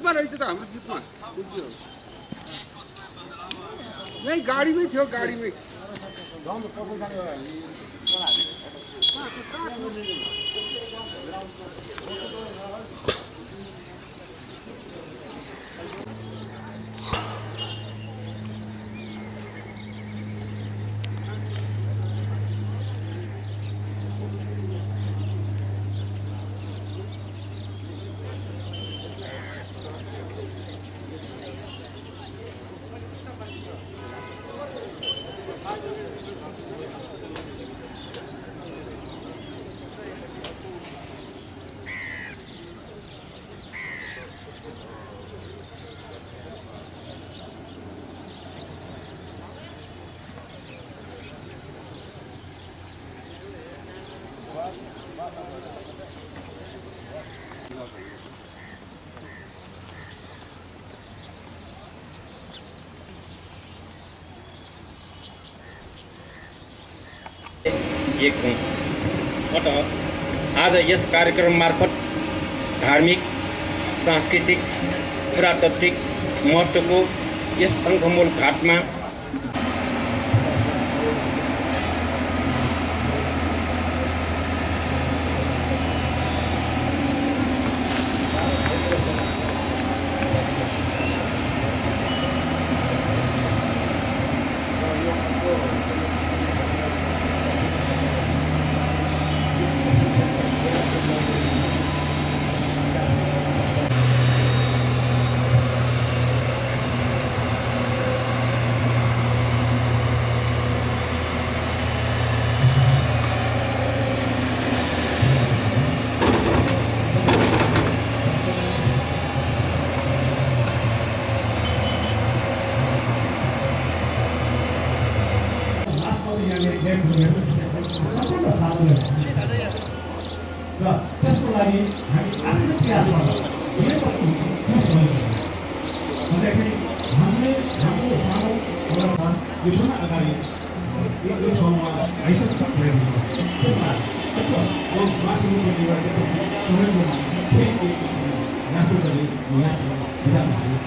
जिपमा रहेछ त हाम्रो जिपमा बुझ्यो नै गाडीमै थियो गाडीमै एक हुँ अत आज यस कार्यक्रम मार्फत धार्मिक सांस्कृतिक पुरातात्विक महत्त्वको यस शङ्खमूल घाटमा र त्यसको लागि हामी आफ्नो प्रयासबाट भन्दाखेरि हामीले हाम्रो सानो एउटा योजना अगाडि एक ठाउँमा आइसक्नु परेको छ त्यसमा त्यसको मासिक सबैको फेरि नास्ता गरी यहाँसँग विधानहरू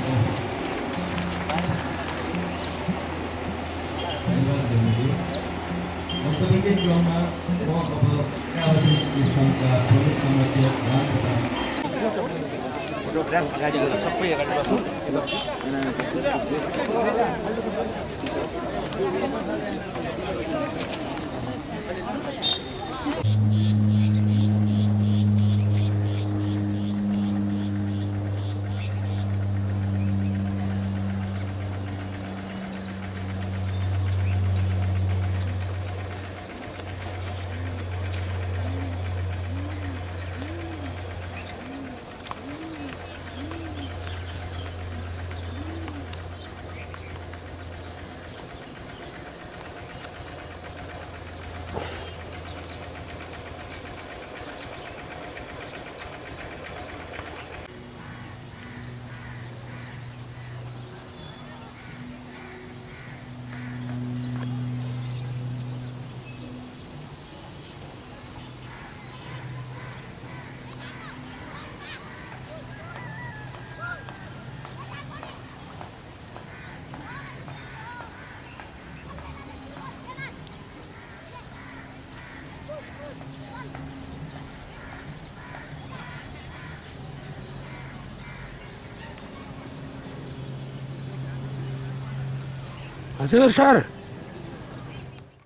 प्रत्येक क्रममा म अब प्रोग्राम अगाडि गएर सबै अगाडि बस्नु हजुर सर